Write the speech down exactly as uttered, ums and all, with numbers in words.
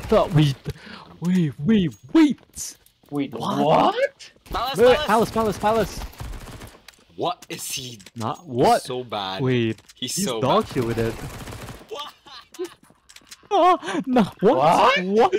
the wait, wait, wait, wait. Wait, What? what? Palace, Wait, palace. palace, palace, palace. What is he? Not what? So bad. Wait, He's, he's so dog bad. shit with it. What? Oh, no, what? What? What?